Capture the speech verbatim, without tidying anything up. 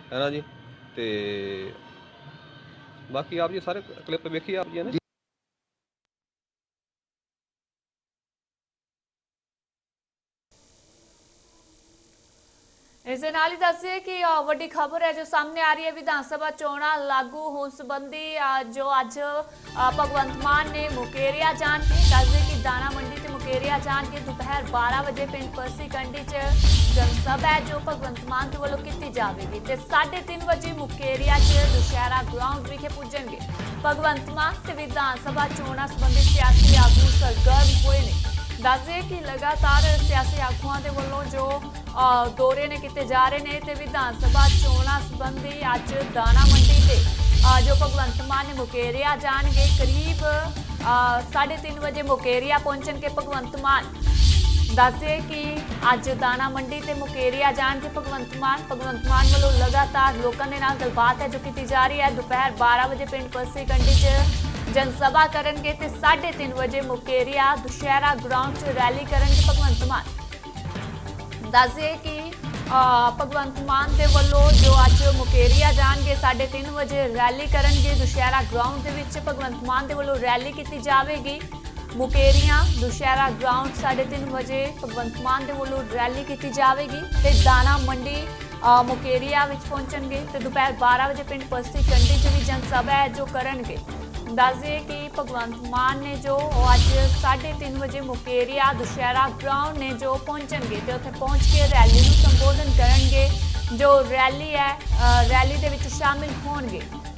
है ना जी। तो बाकी आप जी सारे क्लिप वेखिए आप जी ने। इस दे नाल ही दस्सिए कि वड्डी खबर है जो सामने आ रही है विधान सभा चोणां लागू होने संबंधी जो अज भगवंत मान ने मुकेरिया जान के दस्सदे कि दाणा मंडी से मुकेरिया जान के दोपहर बारह बजे पिंड परसी कंडी च जनसभा है जो भगवंत मान के वालों की जाएगी तो साढ़े तीन बजे मुकेरिया च दुशहरा ग्राउंड विखे पुजणगे भगवंत मान ते विधान सभा चोणां संबंधी सियासी आगू सरगर्म हुए ने। दस्सदे कि लगातार सियासी आगुआं दे वल्लों जो दौरे ने किए जा रहे हैं तो विधान सभा चोणां संबंधी अज दाणा मंडी से जो भगवंत मान ने मुकेरिया जाएंगे करीब साढ़े तीन बजे मुकेरिया पहुंचणगे भगवंत मान। दस्सदे कि अज दाणा मंडी से मुकेरिया जाएंगे भगवंत मान। भगवंत मान वालों लगातार लोगों के नाल गलबात है जो की जा रही है। दोपहर बारह बजे पिंड परसी कंडी च जनसभा करेंगे तो साढ़े तीन बजे मुकेरिया दुशहरा ग्राउंड च रैली करेंगे भगवंत मान। दस्सदे कि भगवंत मान के वलों जो अज मुकेरिया जाएंगे साढ़े तीन बजे रैली करेंगे दुशहरा ग्राउंड के विच भगवंत मान के वलों रैली की जाएगी। मुकेरिया दुशहरा ग्राउंड साढ़े तीन बजे भगवंत मान के वलों रैली की जाएगी तो दाणा मंडी मुकेरिया विच पहुंचणगे तो दोपहर बारह बजे पिंड परसी कंडी च भी जनसभा है जो करेंगे। दस्सदे कि भगवंत मान ने जो अज साढ़े तीन बजे मुकेरिया दुशहरा ग्राउंड ने जो पहुंचणगे तो उत्थे पहुंच के रैली में संबोधन करेंगे। जो रैली है रैली दे विच शामिल होणगे